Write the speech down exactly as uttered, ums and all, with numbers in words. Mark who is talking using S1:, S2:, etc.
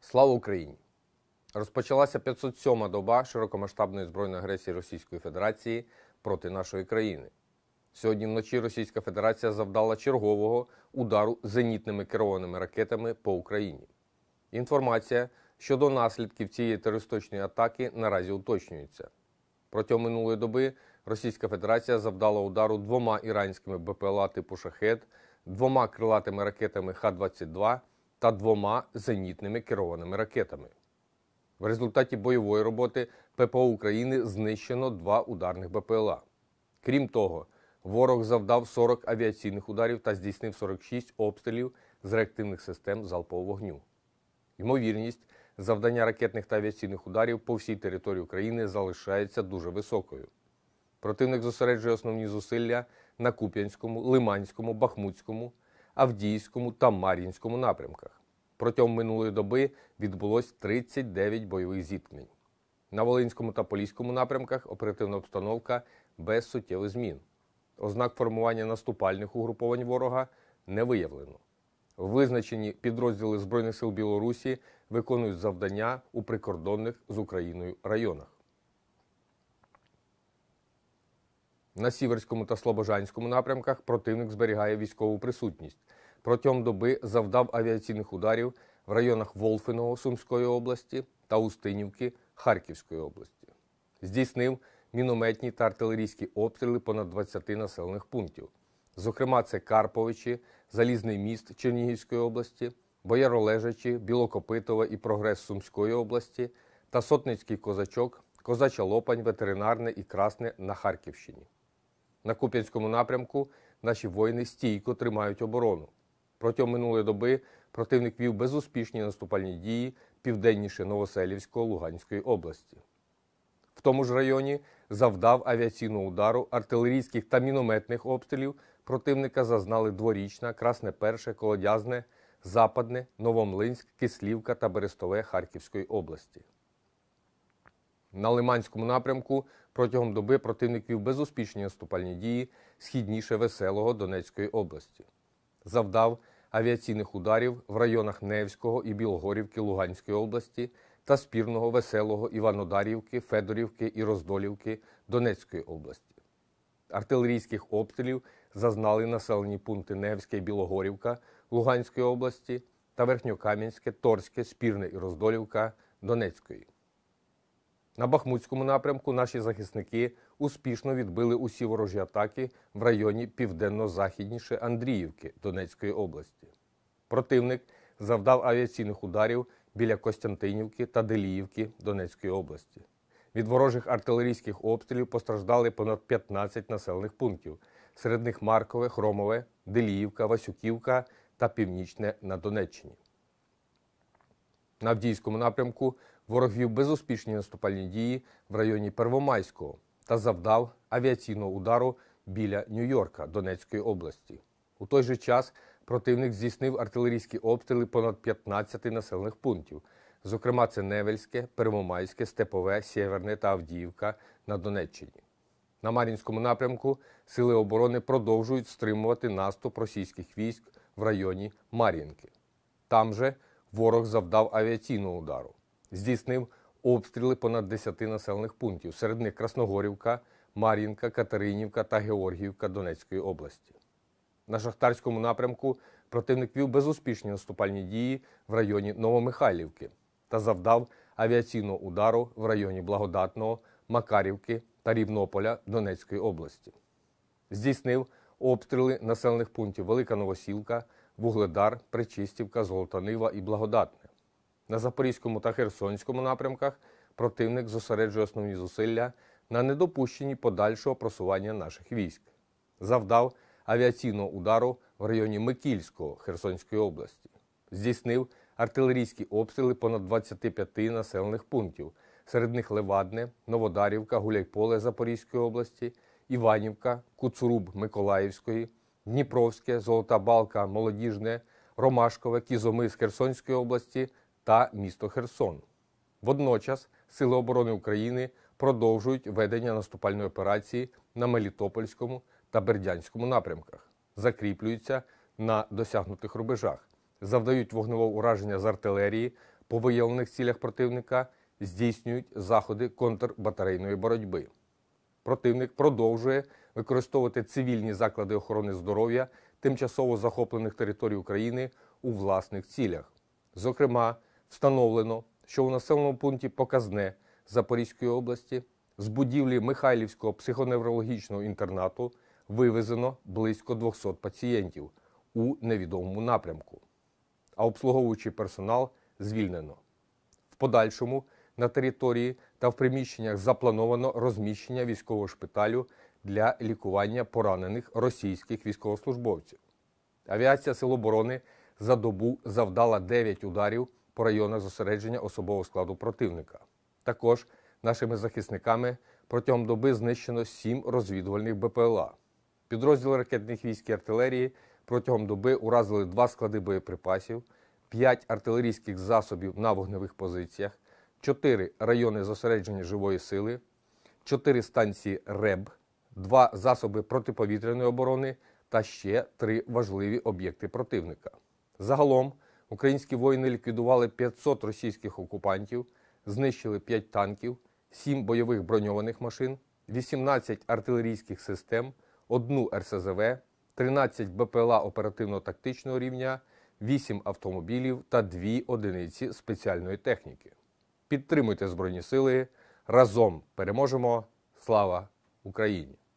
S1: Слава Україні! Розпочалася п'ятсот сьома доба широкомасштабної збройної агресії Російської Федерації проти нашої країни. Сьогодні вночі Російська Федерація завдала чергового удару зенітними керованими ракетами по Україні. Інформація щодо наслідків цієї терористичної атаки наразі уточнюється. Протягом минулої доби Російська Федерація завдала удару двома іранськими БПЛА типу «Шахед», двома крилатими ракетами Х двадцять два та двома зенітними керованими ракетами. В результаті бойової роботи ППО України знищено два ударних БПЛА. Крім того, ворог завдав сорок авіаційних ударів та здійснив сорок шість обстрілів з реактивних систем залпового вогню. Ймовірність завдання ракетних та авіаційних ударів по всій території України залишається дуже високою. Противник зосереджує основні зусилля на Куп'янському, Лиманському, Бахмутському, Авдіївському та Мар'їнському напрямках. Протягом минулої доби відбулось тридцять дев'ять бойових зіткнень. На Волинському та Поліському напрямках оперативна обстановка без суттєвих змін. Ознак формування наступальних угруповань ворога не виявлено. Визначені підрозділи Збройних сил Білорусі виконують завдання у прикордонних з Україною районах. На Сіверському та Слобожанському напрямках противник зберігає військову присутність. Протягом доби завдав авіаційних ударів в районах Волфиного Сумської області та Устинівки Харківської області. Здійснив мінометні та артилерійські обстріли понад двадцяти населених пунктів. Зокрема, це Карповичі, Залізний міст Чернігівської області, Бояролежачі, Білокопитове і Прогрес Сумської області та Сотницький Козачок, Козача Лопань, Ветеринарне і Красне на Харківщині. На Куп'янському напрямку наші воїни стійко тримають оборону. Протягом минулої доби противник вів безуспішні наступальні дії південніше Новоселівського Луганської області. В тому ж районі завдав авіаційного удару, артилерійських та мінометних обстрілів противника зазнали Дворічна, Красне Перше, Колодязне, Западне, Новомлинськ, Кислівка та Берестове Харківської області. На Лиманському напрямку протягом доби противник вів безуспішні наступальні дії східніше Веселого Донецької області. Завдав авіаційних ударів в районах Невського і Білогорівки Луганської області та Спірного, Веселого, Іванодарівки, Федорівки і Роздолівки Донецької області. Артилерійських обстрілів зазнали населені пункти Невське і Білогорівка Луганської області та Верхньокам'янське, Торське, Спірне і Роздолівка Донецької. На Бахмутському напрямку наші захисники успішно відбили усі ворожі атаки в районі південно-західніше Андріївки Донецької області. Противник завдав авіаційних ударів біля Костянтинівки та Деліївки Донецької області. Від ворожих артилерійських обстрілів постраждали понад п'ятнадцять населених пунктів. Серед них Маркове, Хромове, Деліївка, Васюківка та Північне на Донеччині. На Авдіївському напрямку ворог вів безуспішні наступальні дії в районі Первомайського та завдав авіаційного удару біля Нью-Йорка Донецької області. У той же час противник здійснив артилерійські обстріли понад п'ятнадцяти населених пунктів. Зокрема, це Невельське, Первомайське, Степове, Сєверне та Авдіївка на Донеччині. На Мар'їнському напрямку сили оборони продовжують стримувати наступ російських військ в районі Мар'їнки. Там же ворог завдав авіаційного удару. Здійснив обстріли понад десяти населених пунктів. Серед них Красногорівка, Мар'їнка, Катеринівка та Георгіївка Донецької області. На Шахтарському напрямку противник вів безуспішні наступальні дії в районі Новомихайлівки та завдав авіаційного удару в районі Благодатного, Макарівки та Рівнополя Донецької області. Здійснив обстріли населених пунктів Велика Новосілка, Вугледар, Пречистівка, Золотанива і Благодатне. На Запорізькому та Херсонському напрямках противник зосереджує основні зусилля на недопущенні подальшого просування наших військ. Завдав авіаційного удару в районі Микільського Херсонської області. Здійснив артилерійські обстріли понад двадцяти п'яти населених пунктів. Серед них Левадне, Новодарівка, Гуляйполе Запорізької області, Іванівка, Куцуруб Миколаївської, Дніпровське, Золота Балка, Молодіжне, Ромашкове, Кізомис Херсонської області та місто Херсон. Водночас Сили оборони України продовжують ведення наступальної операції на Мелітопольському та Бердянському напрямках, закріплюються на досягнутих рубежах, завдають вогневого ураження з артилерії по виявлених цілях противника здійснюють заходи контрбатарейної боротьби. Противник продовжує використовувати цивільні заклади охорони здоров'я тимчасово захоплених територій України у власних цілях. Зокрема, встановлено, що у населеному пункті Показне Запорізької області з будівлі Михайлівського психоневрологічного інтернату вивезено близько двохсот пацієнтів у невідомому напрямку, а обслуговуючий персонал звільнено. В подальшому на території та в приміщеннях заплановано розміщення військового шпиталю для лікування поранених російських військовослужбовців. Авіація Сил оборони за добу завдала дев'ять ударів по районах зосередження особового складу противника. Також нашими захисниками протягом доби знищено сім розвідувальних БПЛА. Підрозділи ракетних військ і артилерії протягом доби уразили два склади боєприпасів, п'ять артилерійських засобів на вогневих позиціях, чотири райони зосередження живої сили, чотири станції РЕБ, два засоби протиповітряної оборони та ще три важливі об'єкти противника. Загалом українські воїни ліквідували п'ятсот російських окупантів, знищили п'ять танків, сім бойових броньованих машин, вісімнадцять артилерійських систем, одну ер ес зе ве, тринадцять БПЛА оперативно-тактичного рівня, вісім автомобілів та дві одиниці спеціальної техніки. Підтримуйте Збройні Сили. Разом переможемо. Слава Україні!